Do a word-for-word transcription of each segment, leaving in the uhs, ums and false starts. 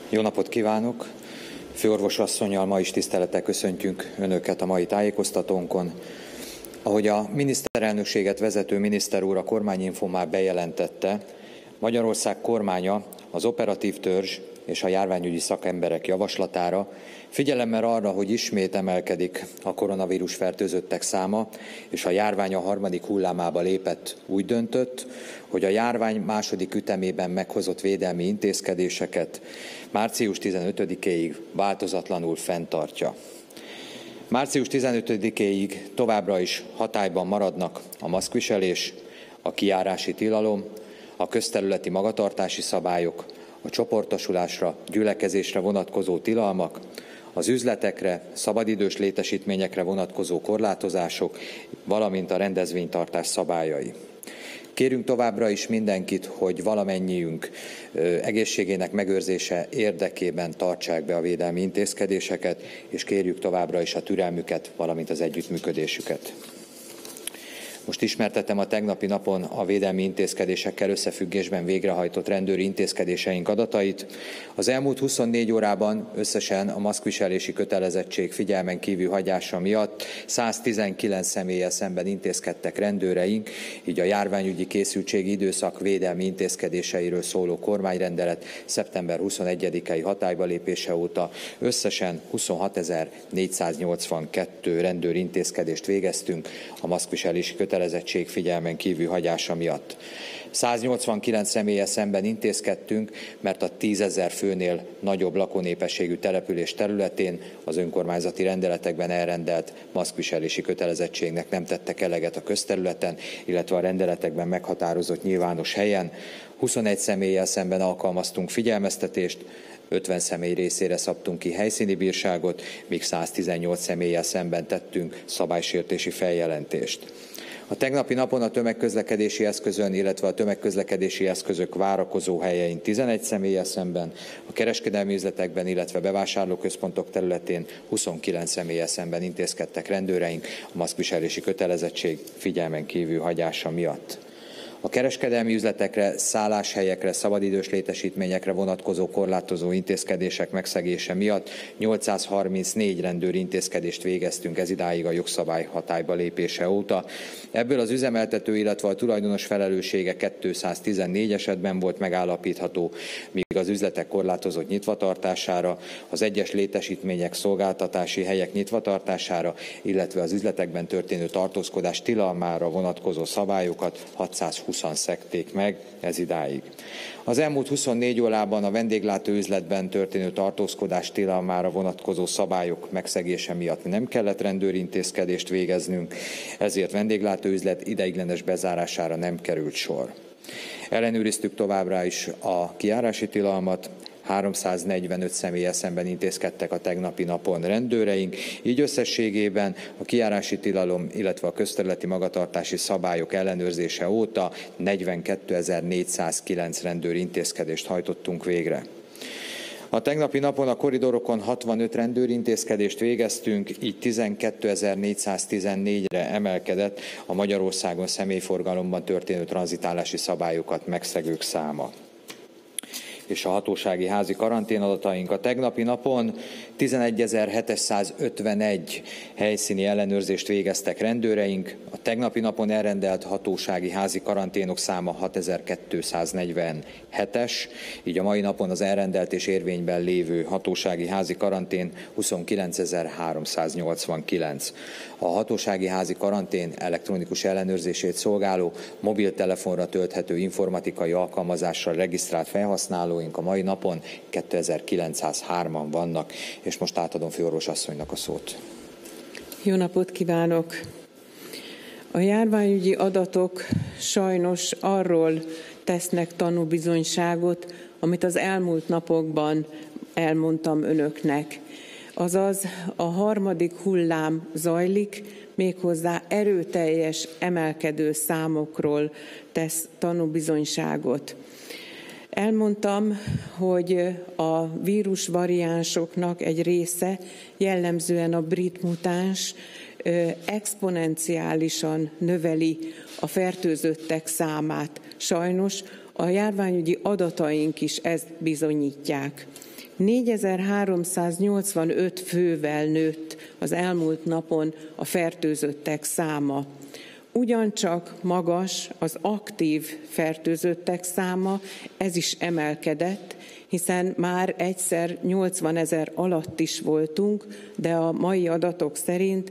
Jó napot kívánok! Főorvos asszonnyal ma is tisztelettel köszöntjük Önöket a mai tájékoztatónkon. Ahogy a miniszterelnökséget vezető miniszter úr a kormányinfón már bejelentette, Magyarország kormánya az operatív törzs és a járványügyi szakemberek javaslatára figyelemmel arra, hogy ismét emelkedik a koronavírus fertőzöttek száma, és a járvány a harmadik hullámába lépett, úgy döntött, hogy a járvány második ütemében meghozott védelmi intézkedéseket március tizenötödikéig változatlanul fenntartja. március tizenötödikéig továbbra is hatályban maradnak a maszkviselés, a kijárási tilalom, a közterületi magatartási szabályok, a csoportosulásra, gyülekezésre vonatkozó tilalmak, az üzletekre, szabadidős létesítményekre vonatkozó korlátozások, valamint a rendezvénytartás szabályai. Kérünk továbbra is mindenkit, hogy valamennyiünk egészségének megőrzése érdekében tartsák be a védelmi intézkedéseket, és kérjük továbbra is a türelmüket, valamint az együttműködésüket. Most ismertettem a tegnapi napon a védelmi intézkedésekkel összefüggésben végrehajtott rendőri intézkedéseink adatait. Az elmúlt huszonnégy órában összesen a maszkviselési kötelezettség figyelmen kívül hagyása miatt száztizenkilenc személlyel szemben intézkedtek rendőreink, így a járványügyi készültségi időszak védelmi intézkedéseiről szóló kormányrendelet szeptember huszonegyedikei hatályba lépése óta összesen huszonhatezer-négyszáznyolcvankettő rendőri intézkedést végeztünk a maszkviselési kötelezettség kötelezettség figyelmen kívül hagyása miatt. száznyolcvankilenc személlyel szemben intézkedtünk, mert a tízezer főnél nagyobb lakónépességű település területén az önkormányzati rendeletekben elrendelt maszkviselési kötelezettségnek nem tettek eleget a közterületen, illetve a rendeletekben meghatározott nyilvános helyen. huszonegy személlyel szemben alkalmaztunk figyelmeztetést, ötven személy részére szabtunk ki helyszíni bírságot, míg száztizennyolc személlyel szemben tettünk szabálysértési feljelentést. A tegnapi napon a tömegközlekedési eszközön, illetve a tömegközlekedési eszközök várakozó helyein tizenegy személlyel szemben, a kereskedelmi üzletekben, illetve bevásárlóközpontok területén huszonkilenc személlyel szemben intézkedtek rendőreink a maszkviselési kötelezettség figyelmen kívül hagyása miatt. A kereskedelmi üzletekre, szálláshelyekre, szabadidős létesítményekre vonatkozó korlátozó intézkedések megszegése miatt nyolcszázharmincnégy rendőri intézkedést végeztünk ezidáig a jogszabály hatályba lépése óta. Ebből az üzemeltető, illetve a tulajdonos felelőssége kétszáztizennégy esetben volt megállapítható, míg az üzletek korlátozott nyitvatartására, az egyes létesítmények, szolgáltatási helyek nyitvatartására, illetve az üzletekben történő tartózkodás tilalmára vonatkozó szabályokat hatszázhúszan szegték meg ezidáig. Az elmúlt huszonnégy órában a vendéglátóüzletben történő tartózkodás tilalmára vonatkozó szabályok megszegése miatt nem kellett rendőri intézkedést végeznünk, ezért vendéglátóüzlet ideiglenes bezárására nem került sor. Ellenőriztük továbbra is a kijárási tilalmat, háromszáznegyvenöt személlyel szemben intézkedtek a tegnapi napon rendőreink, így összességében a kijárási tilalom, illetve a közterületi magatartási szabályok ellenőrzése óta negyvenkétezer-négyszázkilenc rendőri intézkedést hajtottunk végre. A tegnapi napon a koridorokon hatvanöt rendőri intézkedést végeztünk, így tizenkétezer-négyszáztizennégyre emelkedett a Magyarországon személyforgalomban történő tranzitálási szabályokat megszegők száma. És a hatósági házi karanténadataink a tegnapi napon tizenegyezer-hétszázötvenegy helyszíni ellenőrzést végeztek rendőreink, a tegnapi napon elrendelt hatósági házi karanténok száma hatezer-kétszáznegyvenhetes, így a mai napon az elrendelt és érvényben lévő hatósági házi karantén huszonkilencezer-háromszáznyolcvankilenc. A hatósági házi karantén elektronikus ellenőrzését szolgáló mobiltelefonra tölthető informatikai alkalmazással regisztrált felhasználóink a mai napon kétezer-kilencszázhárman vannak, és most átadom főorvos asszonynak a szót. Jó napot kívánok! A járványügyi adatok sajnos arról tesznek tanúbizonyságot, amit az elmúlt napokban elmondtam önöknek. Azaz a harmadik hullám zajlik, méghozzá erőteljes emelkedő számokról tesz tanúbizonyságot. Elmondtam, hogy a vírusvariánsoknak egy része, jellemzően a brit mutáns, exponenciálisan növeli a fertőzöttek számát. Sajnos a járványügyi adataink is ezt bizonyítják. négyezer-háromszáznyolcvanöt fővel nőtt az elmúlt napon a fertőzöttek száma. Ugyancsak magas az aktív fertőzöttek száma, ez is emelkedett, hiszen már egyszer nyolcvanezer alatt is voltunk, de a mai adatok szerint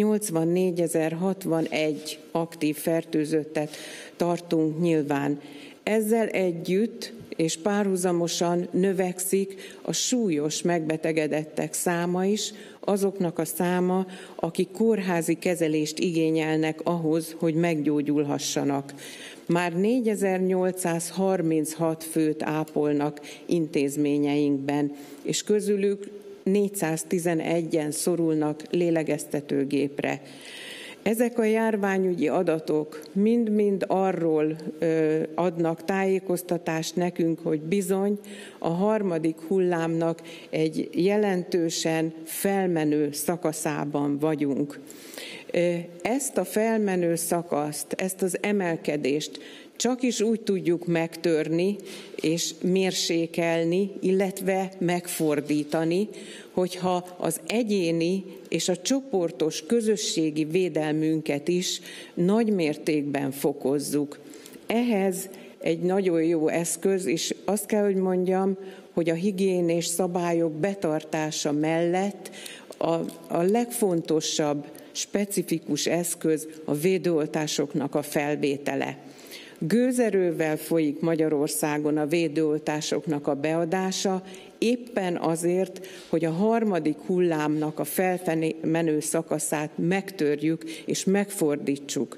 nyolcvannégyezer-hatvanegy aktív fertőzöttet tartunk nyilván. Ezzel együtt és párhuzamosan növekszik a súlyos megbetegedettek száma is, azoknak a száma, akik kórházi kezelést igényelnek ahhoz, hogy meggyógyulhassanak. Már négyezer-nyolcszázharminchat főt ápolnak intézményeinkben, és közülük négyszáztizenegyen szorulnak lélegeztetőgépre. Ezek a járványügyi adatok mind-mind arról ö, adnak tájékoztatást nekünk, hogy bizony a harmadik hullámnak egy jelentősen felmenő szakaszában vagyunk. Ezt a felmenő szakaszt, ezt az emelkedést csak is úgy tudjuk megtörni és mérsékelni, illetve megfordítani, hogyha az egyéni és a csoportos közösségi védelmünket is nagy mértékben fokozzuk. Ehhez egy nagyon jó eszköz, és azt kell, hogy mondjam, hogy a higiénés szabályok betartása mellett a, a legfontosabb, specifikus eszköz a védőoltásoknak a felvétele. Gőzerővel folyik Magyarországon a védőoltásoknak a beadása, éppen azért, hogy a harmadik hullámnak a felmenő szakaszát megtörjük és megfordítsuk.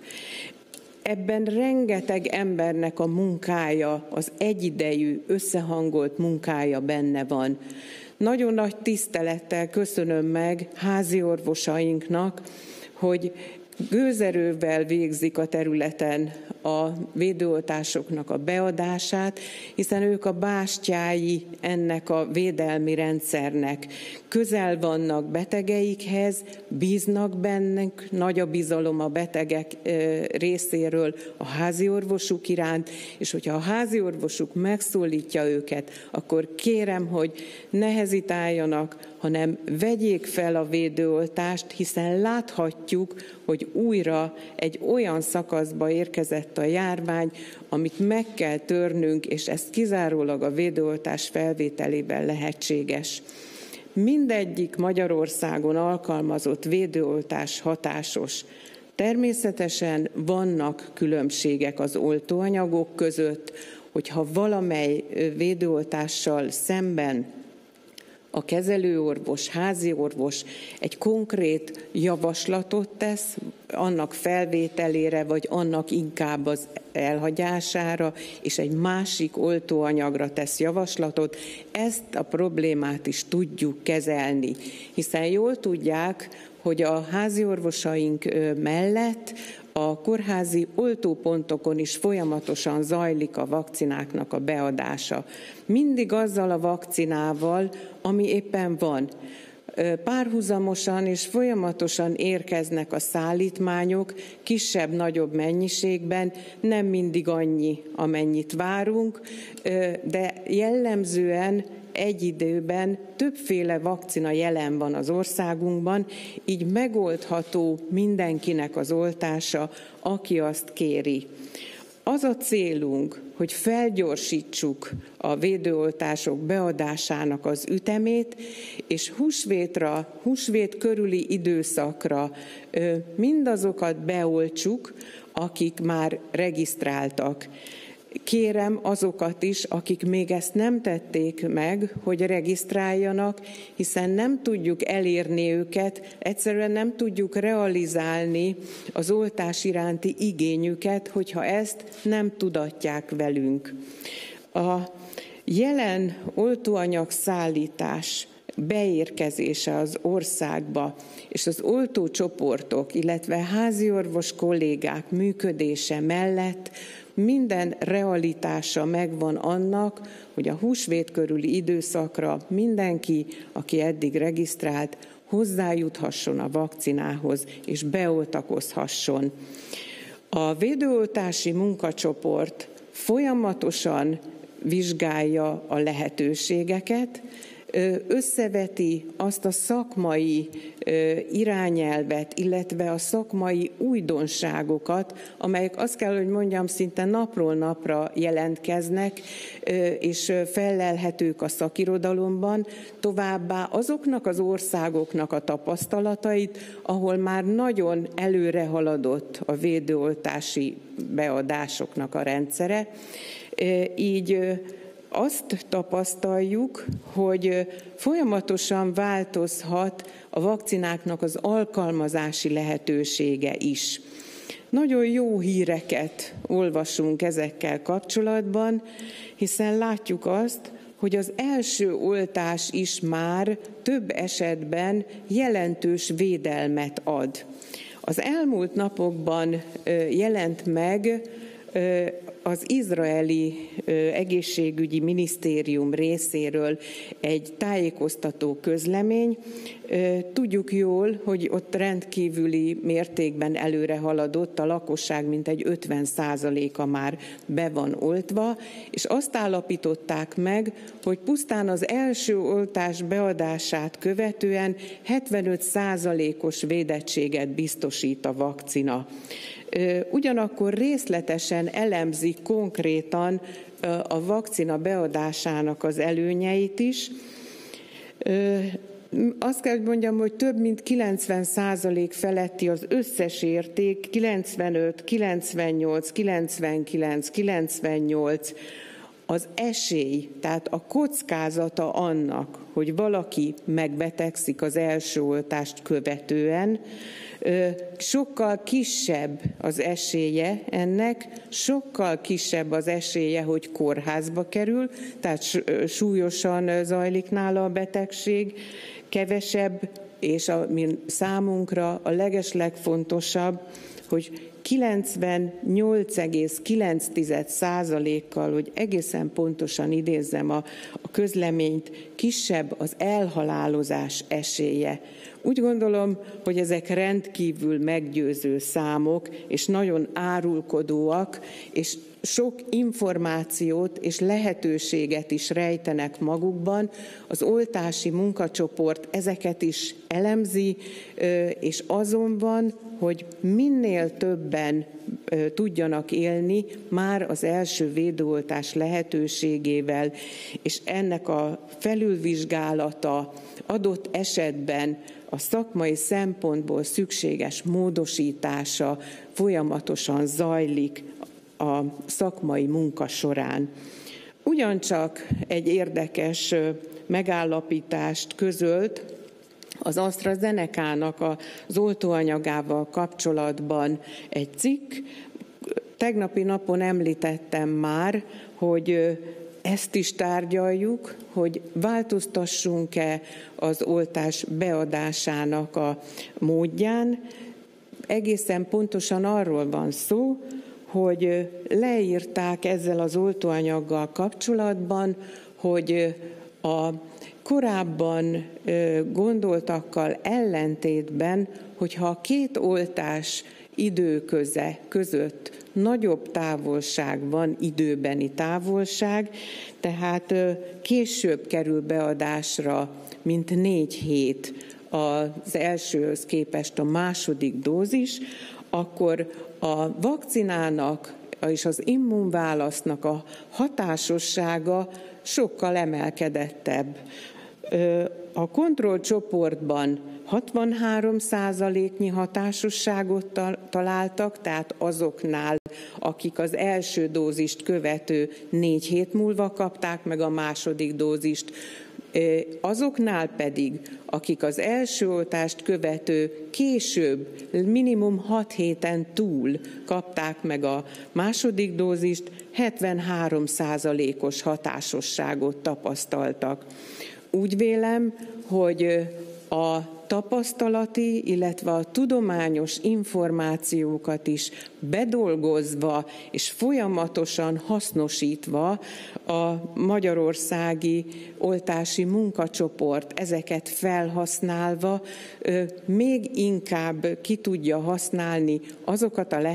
Ebben rengeteg embernek a munkája, az egyidejű, összehangolt munkája benne van. Nagyon nagy tisztelettel köszönöm meg házi orvosainknak, hogy gőzerővel végzik a területen a védőoltásoknak a beadását, hiszen ők a bástyái ennek a védelmi rendszernek. Közel vannak betegeikhez, bíznak bennük, nagy a bizalom a betegek részéről a háziorvosuk iránt, és hogyha a háziorvosuk megszólítja őket, akkor kérem, hogy ne hezitáljanak, hanem vegyék fel a védőoltást, hiszen láthatjuk, hogy újra egy olyan szakaszba érkezett a járvány, amit meg kell törnünk, és ez kizárólag a védőoltás felvételében lehetséges. Mindegyik Magyarországon alkalmazott védőoltás hatásos. Természetesen vannak különbségek az oltóanyagok között, hogyha valamely védőoltással szemben a kezelőorvos, háziorvos egy konkrét javaslatot tesz annak felvételére, vagy annak inkább az elhagyására, és egy másik oltóanyagra tesz javaslatot, ezt a problémát is tudjuk kezelni. Hiszen jól tudják, hogy a háziorvosaink mellett a kórházi oltópontokon is folyamatosan zajlik a vakcináknak a beadása. Mindig azzal a vakcinával, ami éppen van. Párhuzamosan és folyamatosan érkeznek a szállítmányok, kisebb-nagyobb mennyiségben, nem mindig annyi, amennyit várunk, de jellemzően egy időben többféle vakcina jelen van az országunkban, így megoldható mindenkinek az oltása, aki azt kéri. Az a célunk, hogy felgyorsítsuk a védőoltások beadásának az ütemét, és húsvétra, húsvét körüli időszakra mindazokat beoltsuk, akik már regisztráltak. Kérem azokat is, akik még ezt nem tették meg, hogy regisztráljanak, hiszen nem tudjuk elérni őket, egyszerűen nem tudjuk realizálni az oltás iránti igényüket, hogyha ezt nem tudatják velünk. A jelen oltóanyag szállítás beérkezése az országba, és az oltócsoportok, illetve háziorvos kollégák működése mellett minden realitása megvan annak, hogy a húsvét körüli időszakra mindenki, aki eddig regisztrált, hozzájuthasson a vakcinához és beoltakozhasson. A védőoltási munkacsoport folyamatosan vizsgálja a lehetőségeket, összeveti azt a szakmai irányelvet, illetve a szakmai újdonságokat, amelyek azt kell, hogy mondjam, szinte napról napra jelentkeznek, és fellelhetők a szakirodalomban, továbbá azoknak az országoknak a tapasztalatait, ahol már nagyon előre haladott a védőoltási beadásoknak a rendszere. Így azt tapasztaljuk, hogy folyamatosan változhat a vakcináknak az alkalmazási lehetősége is. Nagyon jó híreket olvasunk ezekkel kapcsolatban, hiszen látjuk azt, hogy az első oltás is már több esetben jelentős védelmet ad. Az elmúlt napokban jelent meg az izraeli egészségügyi minisztérium részéről egy tájékoztató közlemény. Tudjuk jól, hogy ott rendkívüli mértékben előre haladott, a lakosság mintegy ötven százaléka már be van oltva, és azt állapították meg, hogy pusztán az első oltás beadását követően hetvenöt százalékos védettséget biztosít a vakcina. Ugyanakkor részletesen elemzik konkrétan a vakcina beadásának az előnyeit is. Azt kell, hogy mondjam, hogy több mint kilencven százalék feletti az összes érték, kilencvenöt, kilencvennyolc, kilencvenkilenc, kilencvennyolc, az esély, tehát a kockázata annak, hogy valaki megbetegszik az első oltást követően, sokkal kisebb az esélye ennek, sokkal kisebb az esélye, hogy kórházba kerül, tehát súlyosan zajlik nála a betegség, kevesebb, és ami számunkra a legeslegfontosabb, hogy kilencvennyolc egész kilenc százalékkal, hogy egészen pontosan idézzem a, a közleményt, kisebb az elhalálozás esélye. Úgy gondolom, hogy ezek rendkívül meggyőző számok, és nagyon árulkodóak, és sok információt és lehetőséget is rejtenek magukban. Az oltási munkacsoport ezeket is elemzi, és azon van, hogy minél többen tudjanak élni már az első védőoltás lehetőségével, és ennek a felülvizsgálata adott esetben a szakmai szempontból szükséges módosítása folyamatosan zajlik a szakmai munka során. Ugyancsak egy érdekes megállapítást közölt az AstraZeneca-nak az oltóanyagával kapcsolatban egy cikk. Tegnapi napon említettem már, hogy ezt is tárgyaljuk, hogy változtassunk-e az oltás beadásának a módján. Egészen pontosan arról van szó, hogy leírták ezzel az oltóanyaggal kapcsolatban, hogy a korábban gondoltakkal ellentétben, hogyha a két oltás időköze között nagyobb távolság van, időbeni távolság, tehát később kerül beadásra, mint négy hét az elsőhöz képest a második dózis, akkor a vakcinának és az immunválasznak a hatásossága sokkal emelkedettebb. A kontrollcsoportban hatvanhárom százaléknyi hatásosságot találtak, tehát azoknál, akik az első dózist követő négy hét múlva kapták meg a második dózist, azoknál pedig, akik az első oltást követő később, minimum hat héten túl kapták meg a második dózist, hetvenhárom százalékos hatásosságot tapasztaltak. Úgy vélem, hogy a tapasztalati, illetve a tudományos információkat is bedolgozva és folyamatosan hasznosítva a magyarországi oltási munkacsoport ezeket felhasználva még inkább ki tudja használni azokat a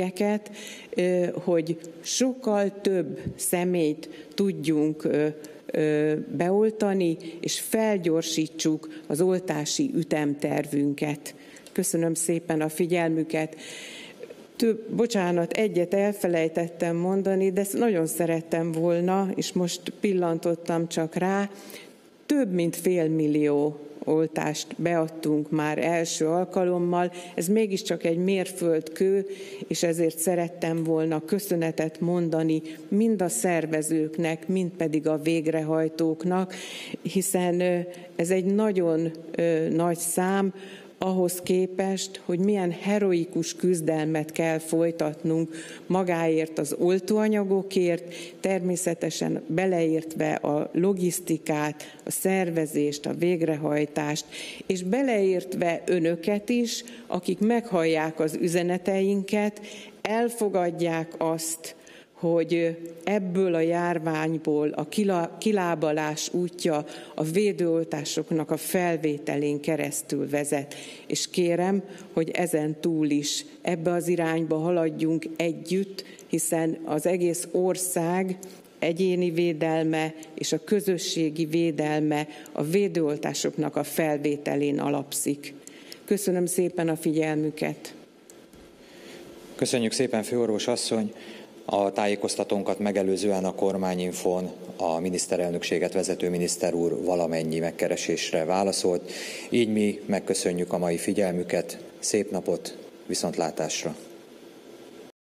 lehetőségeket, hogy sokkal több személyt tudjunk beoltani, és felgyorsítsuk az oltási ütemtervünket. Köszönöm szépen a figyelmüket. Több, bocsánat, egyet elfelejtettem mondani, de ezt nagyon szerettem volna, és most pillantottam csak rá. Több mint fél millió oltást beadtunk már első alkalommal. Ez mégiscsak egy mérföldkő, és ezért szerettem volna köszönetet mondani mind a szervezőknek, mind pedig a végrehajtóknak, hiszen ez egy nagyon nagy szám, ahhoz képest, hogy milyen heroikus küzdelmet kell folytatnunk magáért az oltóanyagokért, természetesen beleértve a logisztikát, a szervezést, a végrehajtást, és beleértve önöket is, akik meghallják az üzeneteinket, elfogadják azt, hogy ebből a járványból a kilábalás útja a védőoltásoknak a felvételén keresztül vezet. És kérem, hogy ezen túl is ebbe az irányba haladjunk együtt, hiszen az egész ország egyéni védelme és a közösségi védelme a védőoltásoknak a felvételén alapszik. Köszönöm szépen a figyelmüket. Köszönjük szépen, főorvos asszony! A tájékoztatónkat megelőzően a kormányinfón a miniszterelnökséget vezető miniszter úr valamennyi megkeresésre válaszolt. Így mi megköszönjük a mai figyelmüket, szép napot, viszontlátásra!